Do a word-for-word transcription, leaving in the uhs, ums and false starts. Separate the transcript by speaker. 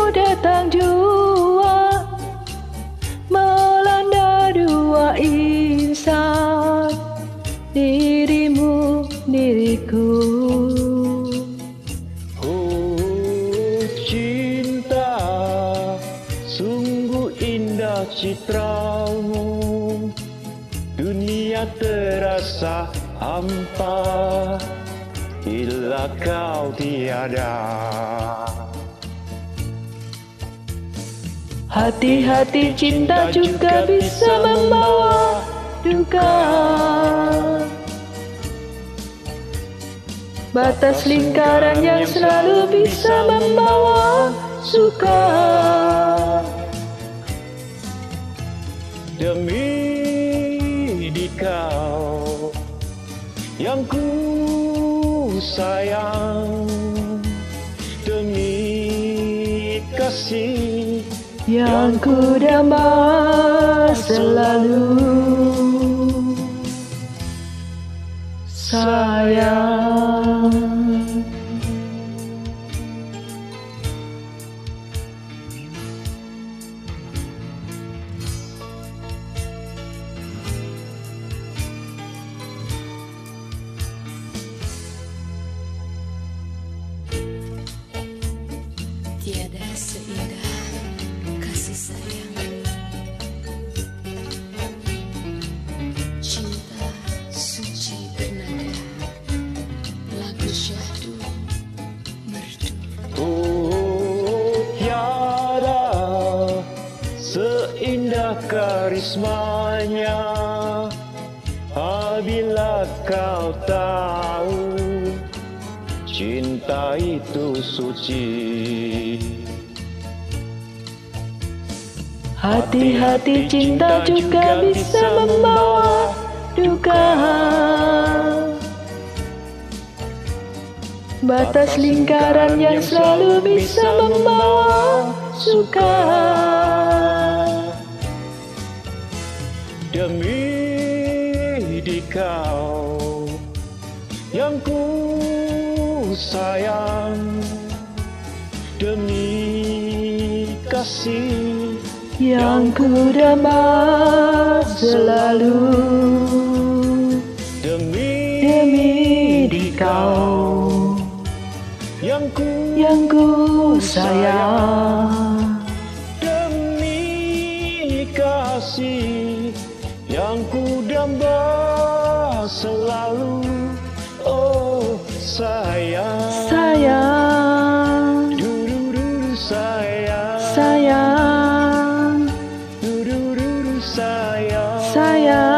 Speaker 1: datang jua melanda dua insan, dirimu, diriku.
Speaker 2: Oh cinta, sungguh indah citramu, dunia terasa hampa bila kau tiada.
Speaker 1: Hati-hati cinta juga bisa membawa duka, batas lingkaran yang selalu bisa membawa suka.
Speaker 2: Demi di kau yang ku sayang, demi kasih
Speaker 1: yang ku damba selalu, sayang.
Speaker 3: Tiada seindah kasih sayang, cinta suci bernada lagu syahdu merdu.
Speaker 2: Oh tiada seindah karismanya, apabila kau tahu cinta itu suci.
Speaker 1: Hati-hati cinta juga bisa membawa duka, batas lingkaran yang selalu bisa membawa suka.
Speaker 2: Demi di kau yang ku sayang, demi kasih
Speaker 1: yang ku damba selalu,
Speaker 2: demi
Speaker 1: demi di kau
Speaker 2: yang ku
Speaker 1: yang ku sayang,
Speaker 2: demi kasih yang ku damba selalu. Oh sayang,
Speaker 1: sayang,
Speaker 2: du-du-du-du, sayang,
Speaker 1: sayang,
Speaker 2: du-du-du-du, sayang,
Speaker 1: sayang.